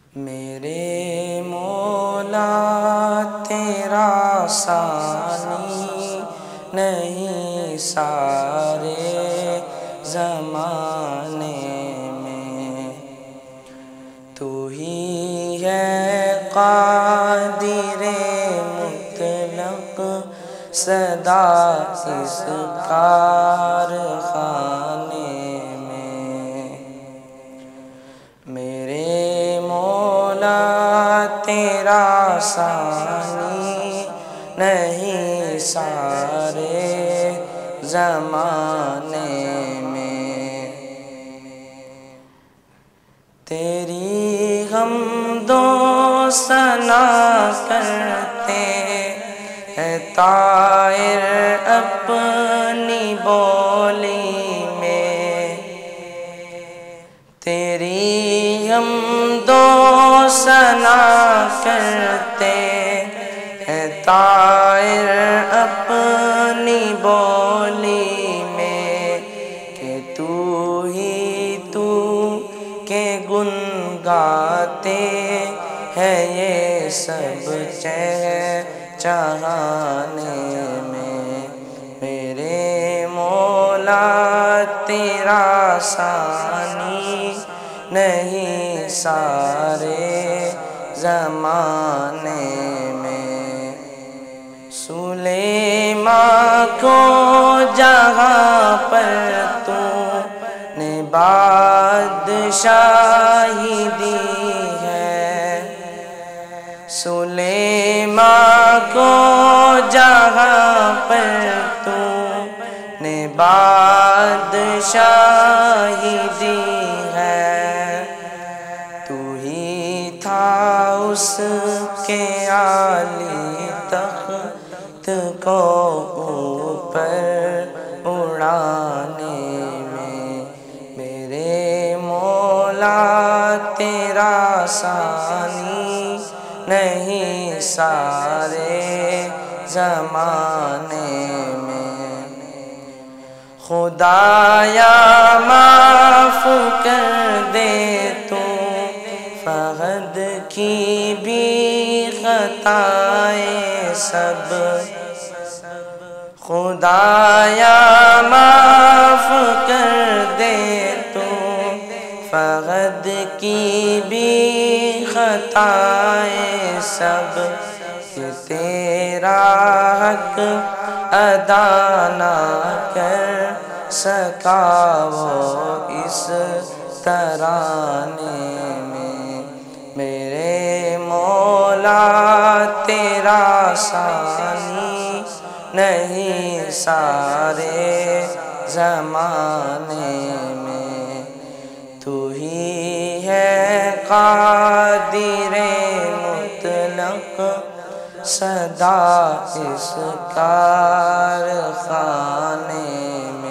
میرے مولا تیرا ثانی نہیں سارے زمانے میں، تو ہی ہے قادر مطلق صدا اس کارخانے میں۔ میرے مولا تیرا ثانی نہیں سارے زمانے میں، تیری حمد و ثنا کرتے ہیں طائر اپنی بولی میں، تیری حمد و ثنا کرتے ہیں طائر اپنی بولی میں، کہ تو ہی تو کے گن گاتے ہیں یہ سب چہچہانے میں۔ میرے مولا تیرا ثانی نہیں سارے زمانے میں، سلیمان کو جہاں پر تو نے بادشاہی دی ہے، سلیمان کو جہاں پر تو نے بادشاہی دی ہے، تو ہی تھا اس کے عالی تخت کو اوپر اڑانے میں۔ میرے مولا تیرا ثانی نہیں سارے زمانے میں، خدایا معاف کر دے تو فہد کی بھی خطائیں سب، خدایا معاف کر دے تو فہد کی بھی خطائیں سب، کہ تیرا حق ادا نہ کر سکا وہ اس ترانے میں۔ میرے مولا تیرا ثانی نہیں سارے زمانے میں، تو ہی ہے قادر مطلق صدا اس کارخانے میں۔